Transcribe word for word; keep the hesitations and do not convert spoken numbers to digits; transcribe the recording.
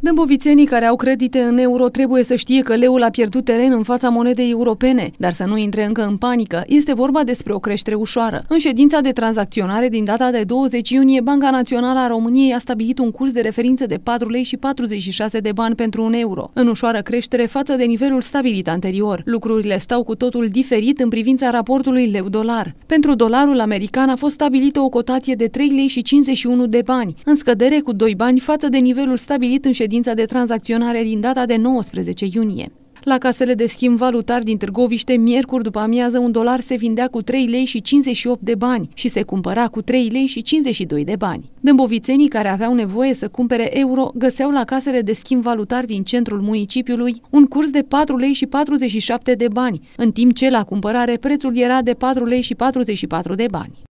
Dâmbovițenii care au credite în euro trebuie să știe că leul a pierdut teren în fața monedei europene, dar să nu intre încă în panică. Este vorba despre o creștere ușoară. În ședința de tranzacționare din data de douăzeci iunie, Banca Națională a României a stabilit un curs de referință de patru lei și patruzeci și șase de bani pentru un euro, în ușoară creștere față de nivelul stabilit anterior. Lucrurile stau cu totul diferit în privința raportului leu-dolar. Pentru dolarul american a fost stabilită o cotație de trei lei și cincizeci și unu de bani, în scădere cu doi bani față de nivelul stabilit în ședința de tranzacționare din data de nouăsprezece iunie. La casele de schimb valutar din Târgoviște, miercuri după amiază, un dolar se vindea cu trei lei și cincizeci și opt de bani și se cumpăra cu trei lei și cincizeci și doi de bani. Dâmbovițenii care aveau nevoie să cumpere euro găseau la casele de schimb valutar din centrul municipiului un curs de patru lei și patruzeci și șapte de bani, în timp ce la cumpărare prețul era de patru lei și patruzeci și patru de bani.